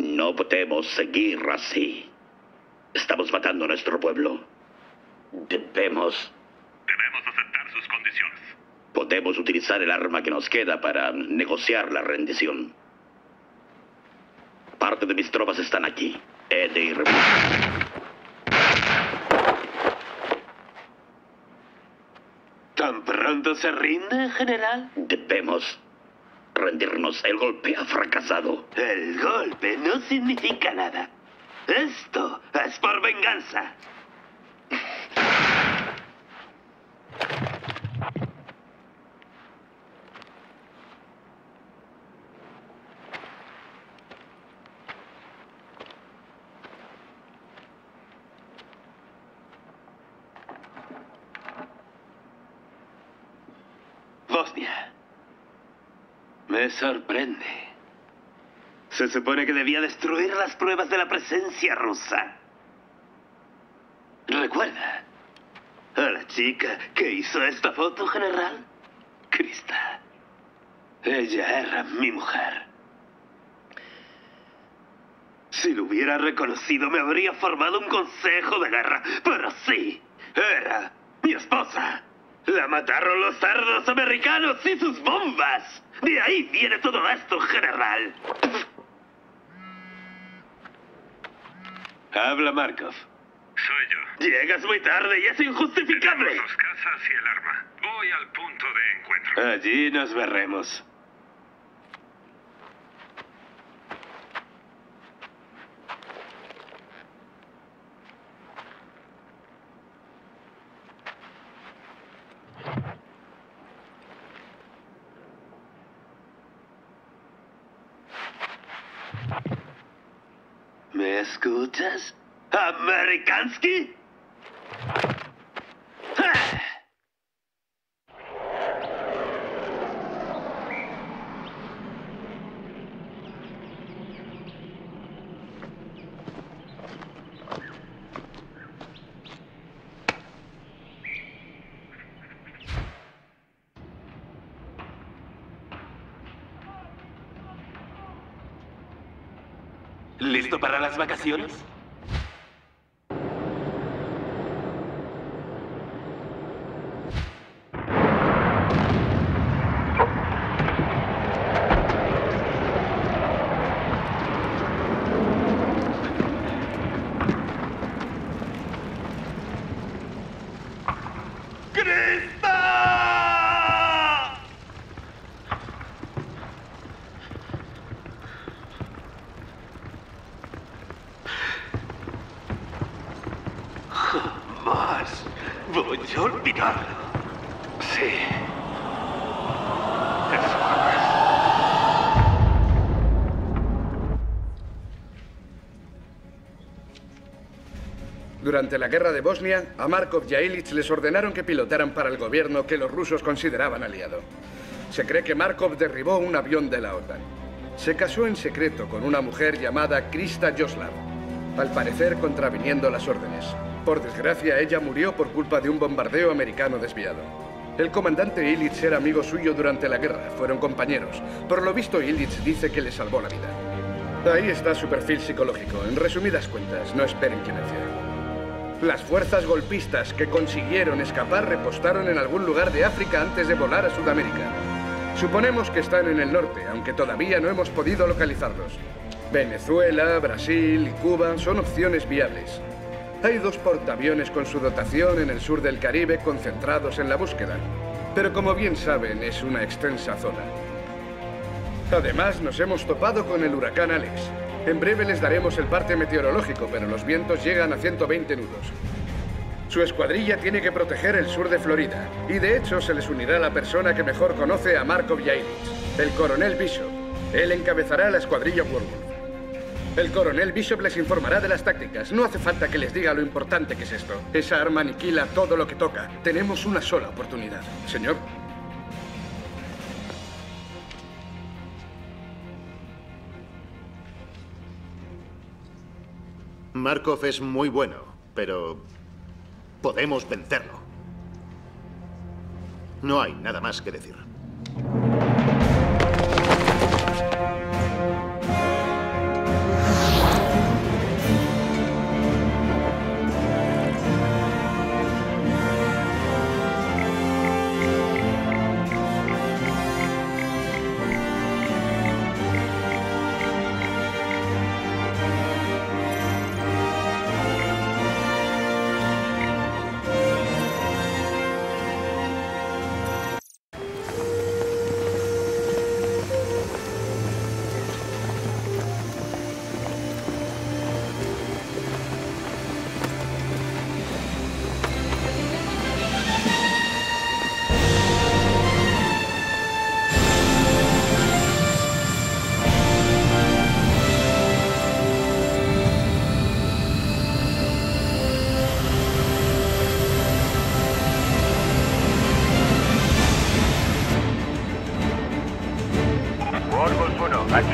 No podemos seguir así. Estamos matando a nuestro pueblo. Debemos aceptar sus condiciones. Podemos utilizar el arma que nos queda para negociar la rendición. Parte de mis tropas están aquí. He de ir. ¿Tan pronto se rinde, general? Debemos rendirnos. El golpe ha fracasado. El golpe no significa nada. Esto es por venganza. Bosnia. Me sorprende. Se supone que debía destruir las pruebas de la presencia rusa. ¿Recuerda a la chica que hizo esta foto, general? Krista. Ella era mi mujer. Si lo hubiera reconocido, me habría formado un consejo de guerra. Pero sí, era mi esposa. La mataron los cerdos americanos y sus bombas. De ahí viene todo esto, general. Habla Markov. Soy yo. Llegas muy tarde y es injustificable. Tenemos sus casas y el arma. Voy al punto de encuentro. Allí nos veremos. ¿Me escuchas? ¿Amerikansky? ¿Listo para las vacaciones? Jamás voy a olvidarlo. Sí. Eso es. Durante la guerra de Bosnia, a Markov y a Illich les ordenaron que pilotaran para el gobierno que los rusos consideraban aliado. Se cree que Markov derribó un avión de la OTAN. Se casó en secreto con una mujer llamada Krista Joslav, al parecer contraviniendo las órdenes. Por desgracia, ella murió por culpa de un bombardeo americano desviado. El comandante Illich era amigo suyo durante la guerra, fueron compañeros. Por lo visto, Illich dice que le salvó la vida. Ahí está su perfil psicológico. En resumidas cuentas, no esperen clemencia. Las fuerzas golpistas que consiguieron escapar repostaron en algún lugar de África antes de volar a Sudamérica. Suponemos que están en el norte, aunque todavía no hemos podido localizarlos. Venezuela, Brasil y Cuba son opciones viables. Hay 2 portaaviones con su dotación en el sur del Caribe concentrados en la búsqueda. Pero como bien saben, es una extensa zona. Además, nos hemos topado con el huracán Alex. En breve les daremos el parte meteorológico, pero los vientos llegan a 120 nudos. Su escuadrilla tiene que proteger el sur de Florida. Y de hecho, se les unirá la persona que mejor conoce a Markov y a Illich, el coronel Bishop. Él encabezará la escuadrilla Werewolf. El coronel Bishop les informará de las tácticas. No hace falta que les diga lo importante que es esto. Esa arma aniquila todo lo que toca. Tenemos una sola oportunidad. Señor. Markov es muy bueno, pero podemos vencerlo. No hay nada más que decir.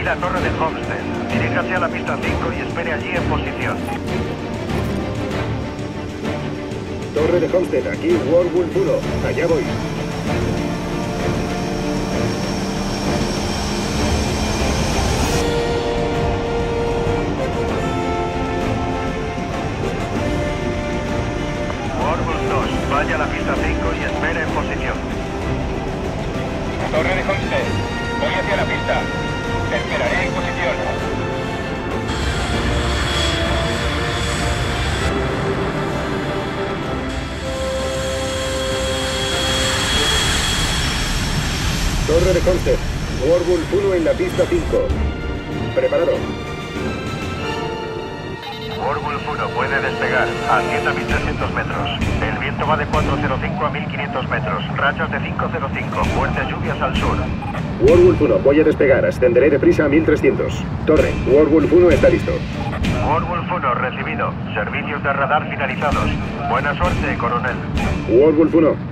ir a Torre de Homestead. Diríjase a la pista 5 y espere allí en posición. Torre de Homestead, aquí Warwolf 1. Allá voy. Warwolf 2, vaya a la pista 5 y espere en posición. Torre de Homestead, voy hacia la pista. Te esperaré en posición. Torre de Homestead, Warwolf 1 en la pista 5. Preparado. Warwolf 1 puede despegar. Ascienda a 1300 metros. El viento va de 405 a 1500 metros. Rachas de 505. Fuertes lluvias al sur. Warwolf 1, voy a despegar. Ascenderé deprisa a 1300. Torre, Warwolf 1 está listo. Warwolf 1, recibido. Servicios de radar finalizados. Buena suerte, coronel. Warwolf 1.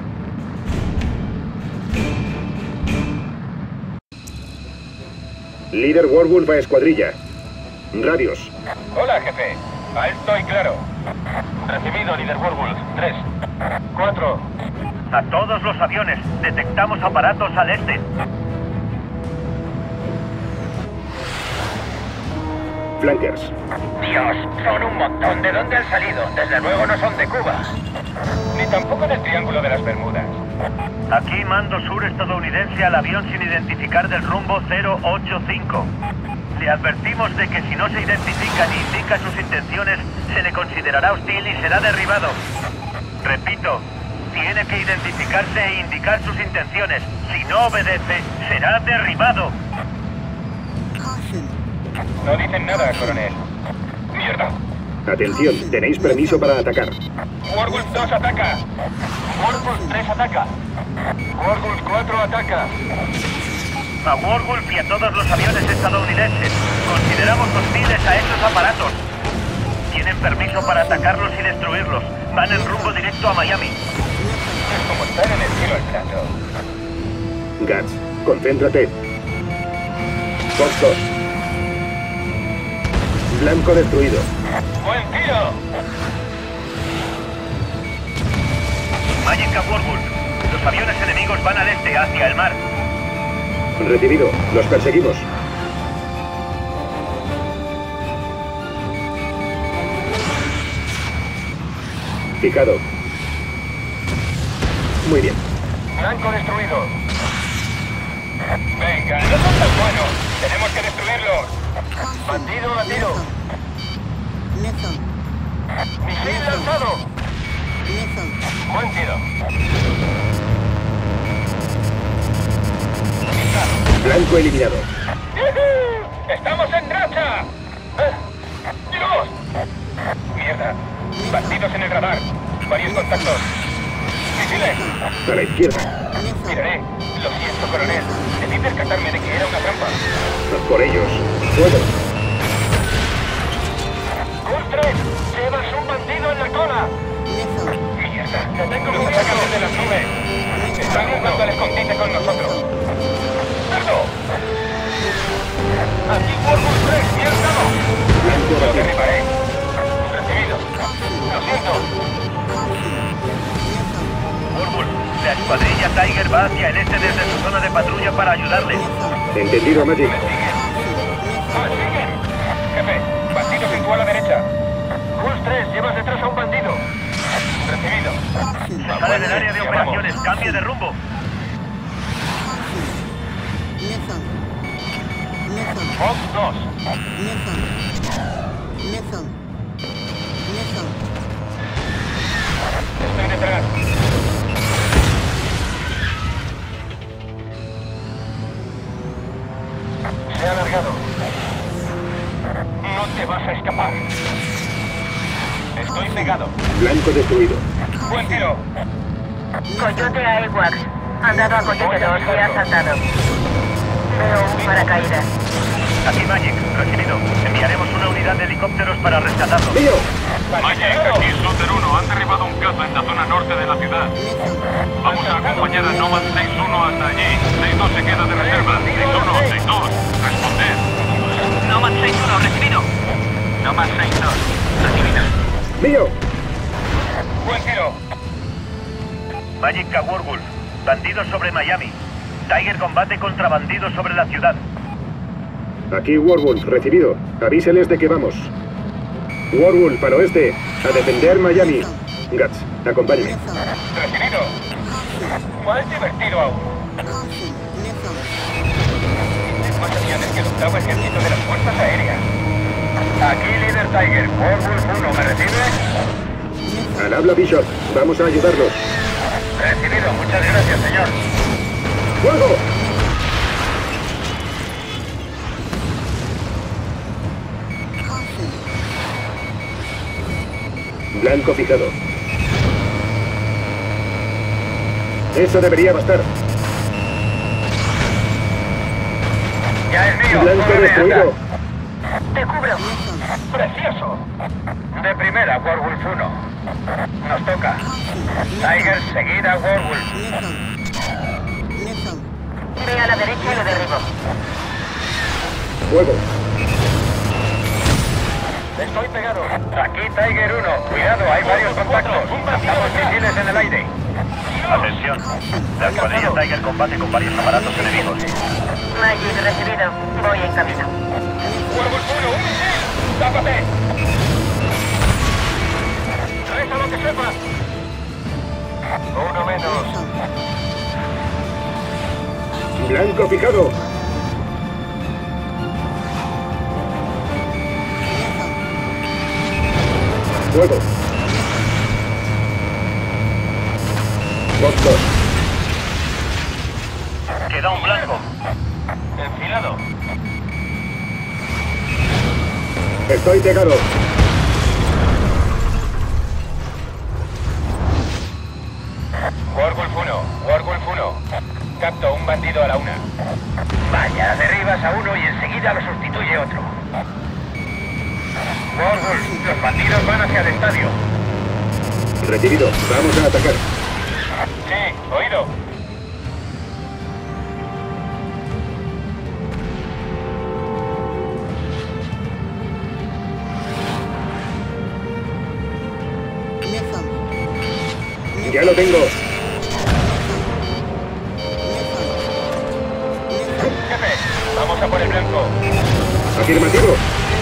Líder Warwolf a escuadrilla. Radios. Hola, jefe. Alto y claro. Recibido, líder Warwolf. 3, 4. A todos los aviones. Detectamos aparatos al este. Flankers. Dios, son un montón. ¿De dónde han salido? Desde luego no son de Cuba. Ni tampoco del Triángulo de las Bermudas. Aquí mando sur estadounidense al avión sin identificar del rumbo 085. Le advertimos de que si no se identifica ni indica sus intenciones, se le considerará hostil y será derribado. Repito, tiene que identificarse e indicar sus intenciones. Si no obedece, será derribado. No dicen nada, coronel. Mierda. Atención, tenéis permiso para atacar. Warwolf 2 ataca. Warwolf 3 ataca. Warwolf 4 ataca. A Warwolf y a todos los aviones estadounidenses. Consideramos hostiles a estos aparatos. Tienen permiso para atacarlos y destruirlos. Van en rumbo directo a Miami. Es como estar en el cielo al plato. Guts, concéntrate. Fox 2. Blanco destruido. ¡Buen tiro! Magic a Warwolf. Los aviones enemigos van al este, hacia el mar. Recibido. Los perseguimos. Fijado. Muy bien. Blanco destruido. Venga, no son tan buenos. Tenemos que destruirlos. Bandido a tiro. Misil lanzado. Buen tiro. Blanco eliminado. ¡Yujú! ¡Estamos en racha! ¡Dios! Mierda. Bandidos en el radar. Varios contactos. Misiles. A la izquierda. Miraré. Lo siento, coronel. Debí percatarme de que era una trampa. Por ellos. Fuego. ¡Ultra! ¡Llevas un bandido en la cola! ¡Mierda! ¡Te tengo que sacar desde las nubes! Están jugando al escondite con nosotros. ¡Cerdo! ¡Aquí Warwolf 3! ¡Mierda! Blanco ¡Lo batido. derribaré! ¡Recibido! ¡Lo siento! Warwolf, la escuadrilla Tiger va hacia el este desde su zona de patrulla para ayudarles. Entendido, Magic. ¡Me siguen! Jefe, bandido situado a la derecha. Wolf 3, llevas detrás a un bandido. Recibido. Está en el área de operaciones. Cambie de rumbo. Fox 2. Estoy detrás. Se ha alargado. No te vas a escapar. Estoy pegado. Blanco destruido. Buen tiro. Coyote a AWACS. Han dado a Coyote 2 y ha saltado. Veo un paracaídas. Aquí Magic, recibido. Enviaremos una unidad de helicópteros para rescatarlo. ¡Mío! Magic, aquí Sutter 1. Han derribado un caza en la zona norte de la ciudad. Vamos a acompañar a Nomad 6-1 hasta allí. 6-2 se queda de reserva. 6-1, 6-2. Responded. Nomad 6-1, recibido. Nomad 6-2, recibido. ¡Mío! Buen tiro. Magic a Warwolf. Bandidos sobre Miami. Tiger combate contra bandidos sobre la ciudad. Aquí Warwolf, recibido. Avíseles de que vamos. Warwolf, al oeste. A defender Miami. Guts, acompáñame. Recibido. Más divertido aún. Más señales que el octavo ejército de las fuerzas aéreas. Aquí líder Tiger. Warwolf 1, ¿me recibe? Al habla Bishop. Vamos a ayudarlos. Recibido. Muchas gracias, señor. ¡Fuego! Blanco fijado. Eso debería bastar. Ya es mío. Blanco Cóbreme, destruido. anda. Te cubro. Precioso. De primera, Warwolf 1. Nos toca. Tiger, seguida, Warwolf. Ve a la derecha y lo derribo. Fuego. Estoy pegado. Aquí Tiger 1. Cuidado, hay varios contactos. Lanzamos misiles en el aire. Atención. La escuadrilla Tiger combate con varios aparatos enemigos. Magic recibido. Voy en camino. Warwolf 1, un misil. ¡Tápate! Reza lo que sepas. Uno menos. Blanco fijado. Fuego. Box 2. Queda un blanco. Enfilado. Estoy pegado. Warwolf 1, Warwolf 1. Capto un bandido a la una. Vaya, derribas a uno y enseguida lo sustituye otro. Warwolf, los bandidos van hacia el estadio. Recibido. Vamos a atacar. Sí, oído. Ya lo tengo. Jefe, vamos a por el blanco. Afirmativo.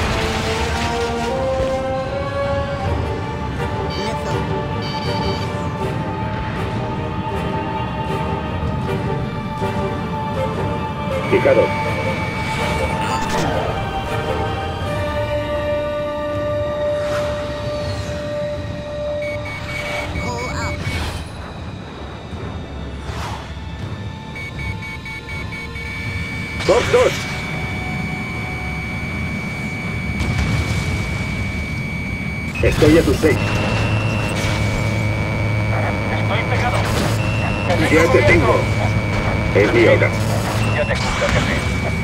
Fijado. Box 2. Estoy a tus 6. Estoy pegado. Ya te tengo. Es mi hora. Yo te cubro, jefe.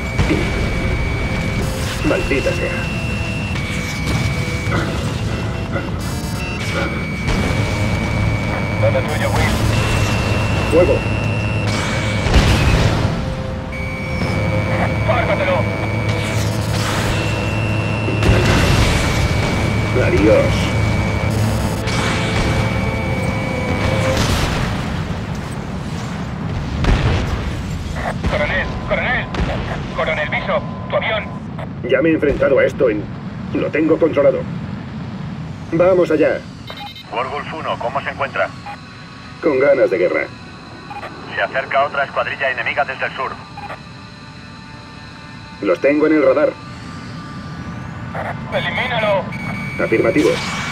Maldita sea. Todo tuyo, Will. Fuego. ¡Fárgatelo! Adiós. Coronel, coronel. Coronel Bishop, tu avión. Ya me he enfrentado a esto en... Lo tengo controlado. Vamos allá. Warwolf 1, ¿cómo se encuentra? Con ganas de guerra. Se acerca otra escuadrilla enemiga desde el sur. Los tengo en el radar. ¡Elimínalo! Afirmativo.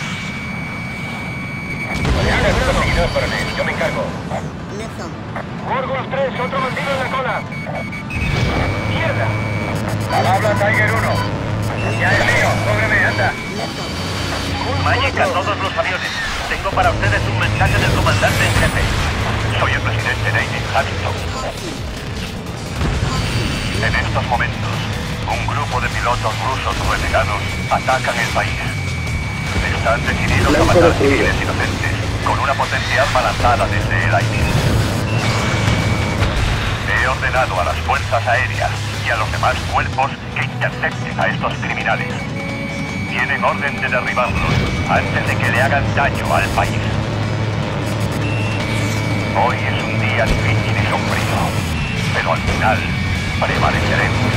Eres un seguidor, coronel. Yo me encargo. Warwolf 3, otro bandido en la cola. ¡Mierda! Al habla Tiger 1. Ya es mío. Cóbreme, anda. Magic a todos los aviones. Tengo para ustedes un mensaje del comandante en jefe. Soy el presidente David Hamilton. En estos momentos, un grupo de pilotos rusos renegados atacan el país. Están decididos a matar civiles inocentes con una potente arma lanzada desde el aire. He ordenado a las fuerzas aéreas y y a los demás cuerpos que intercepten a estos criminales. Tienen orden de derribarlos antes de que le hagan daño al país. Hoy es un día difícil y sombrío, pero al final prevaleceremos.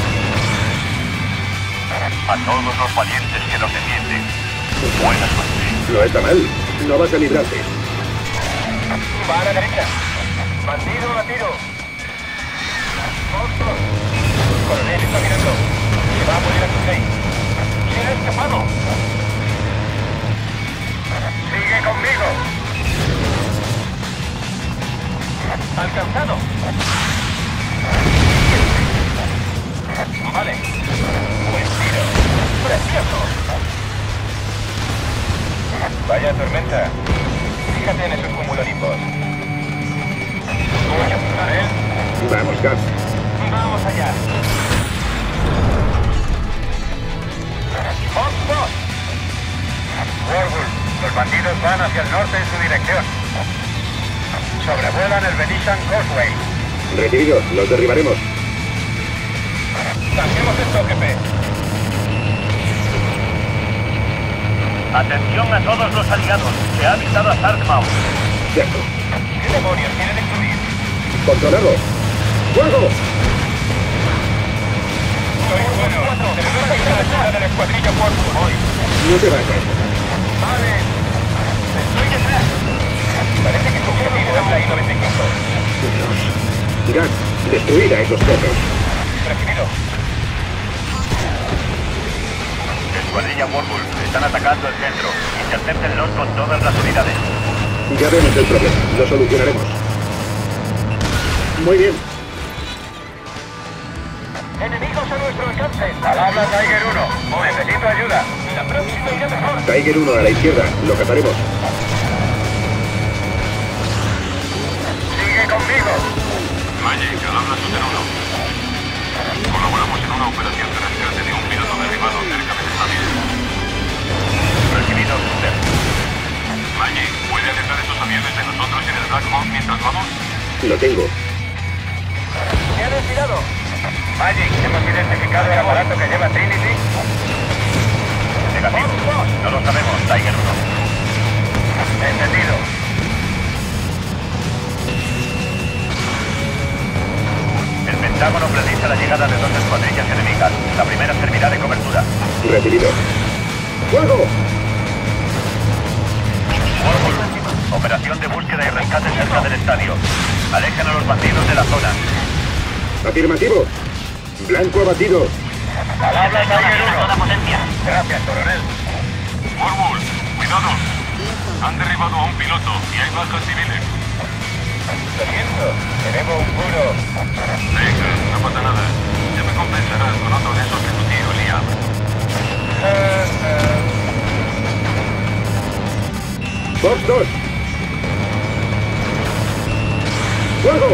A todos los valientes que nos defienden, buena suerte. No está mal. No vas a librarte. Va a la derecha. Bandido a tiro. Coronel está mirando. Se va a poner a su 6. Se ha escapado. Sigue conmigo. Alcanzado. Vale. Buen tiro. Precioso. Vaya tormenta. Fíjate en esos cumulonimbos. Voy a apuntar, ¿eh? Vamos, Guts. Vamos allá. ¡Fox! Warwood, los bandidos van hacia el norte en su dirección. Sobrevuelan el Venetian Causeway. Recibido. Los derribaremos. Saquemos esto, jefe. Atención a todos los aliados. Se ha avisado a Dartmouth. Cierto. ¿Qué demonios quiere destruir? Controlado. ¡Fuego! Soy bueno. Tenemos que ir a la ayuda de la escuadrilla Warwood hoy. No te vayas. Vale. Estoy detrás. Parece que escuché el líder de la I-95. Dios. Guts, destruir a esos perros. Recibido. Escuadrilla Warwood, están atacando el centro. Intercéptenlos con todas las unidades. Ya vemos el problema. Lo solucionaremos. Muy bien. Enemigos a nuestro alcance. Al habla Tiger 1. Necesito ayuda. La próxima irá mejor. Tiger 1 a la izquierda. Lo cazaremos. Sigue conmigo. Magic, al habla Suter 1. Colaboramos en una operación de rescate de un piloto derribado cerca del estadio. Recibido, Suter. Magic, ¿puede alertar esos aviones de nosotros en el Black Hawk mientras vamos? Lo tengo. Se ha desviado. Magic, hemos identificado el aparato que lleva Trinity. Negativo. No lo sabemos, Tiger 1. Entendido. El Pentágono precisa la llegada de 2 escuadrillas enemigas. La primera servirá de cobertura. Recibido. ¡Fuego! Warwood, operación de búsqueda y rescate cerca del estadio. Alejen a los bandidos de la zona. Afirmativo. Blanco abatido. Al habla Tiger 1. Gracias, coronel. Warwood, cuidado. Han derribado a un piloto y hay bajas civiles. Lo siento, te debo un puro. Venga, no pasa nada. Ya me compensarás con otro de esos de tu tío, Liam. Fox 2. ¡Fuego!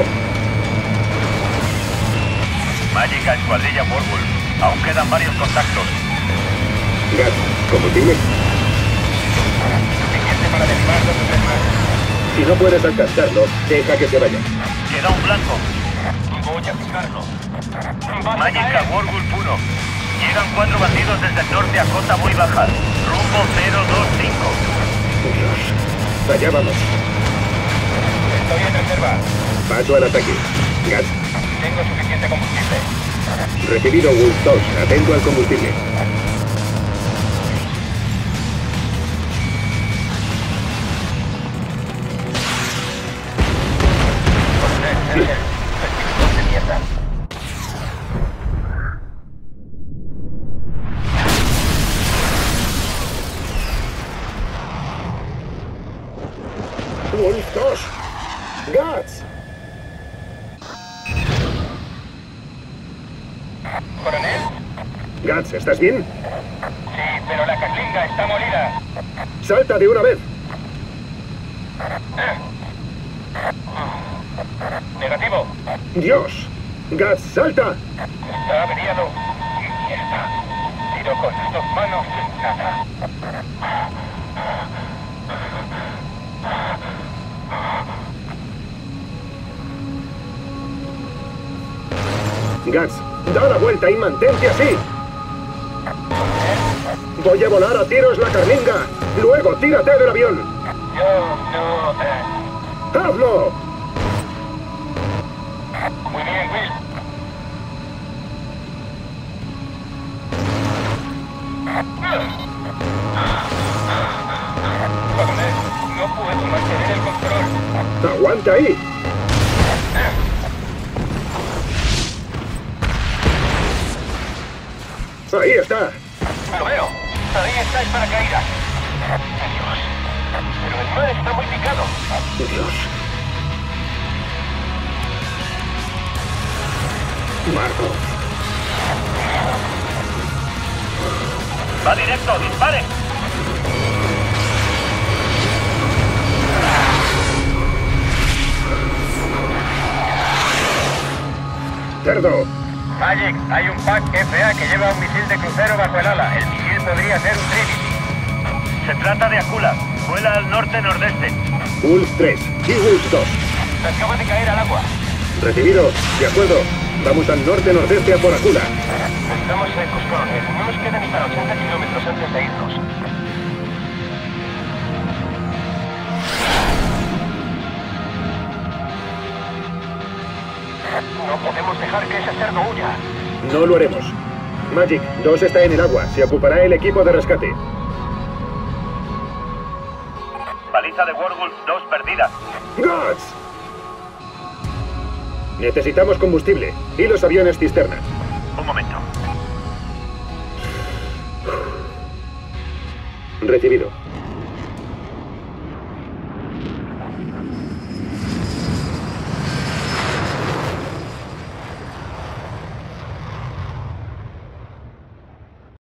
Mágica escuadrilla Warwood. Aún quedan varios contactos. Guts, combustible. Suficiente para derribar 2 o 3 más. Si no puedes alcanzarlo, deja que se vaya. Queda un blanco. Voy a fijarlo. Mágica Warwood 1. Llegan 4 bandidos desde el norte a cota muy baja. Rumbo 025. Dios. Allá vamos. Estoy en reserva. Paso al ataque. Guts. Tengo suficiente combustible. Recibido, Wolf 2. Atento al combustible. De mierda. Wolf 2. Guts. ¿Coronel? Guts, ¿estás bien? Sí, pero la Katlinga está molida. ¡Salta de una vez! Negativo. ¡Dios! ¡Guts, salta! Está averiado. Mierda. Tiro con las 2 manos. Nada. Guts, Da la vuelta y mantente así. Voy a volar a tiros la carlinga. Luego tírate del avión. ¡Hazlo! Muy bien, Will. Joder, no puedo mantener el control. ¡Aguanta ahí! ¡Ahí está! Lo veo. Ahí está el paracaídas. Dios. Pero el mar está muy picado. Dios. Marco. Va directo, dispare. Cerdo. Magic, hay un pack FA que lleva un misil de crucero bajo el ala. El misil podría ser un Trinity. Se trata de Akula. Vuela al norte-nordeste. Wolf 3. Y Wolf 2. Acaba de caer al agua. Recibido. De acuerdo. Vamos al norte-nordeste a por Akula. Estamos secos, coronel. No nos queda ni para 80 kilómetros antes de irnos. No podemos dejar que ese cerdo huya. No lo haremos. Magic, 2 está en el agua. Se ocupará el equipo de rescate. Baliza de Warwolf 2 perdida. ¡Guts! Necesitamos combustible. Y los aviones cisterna. Un momento. Recibido.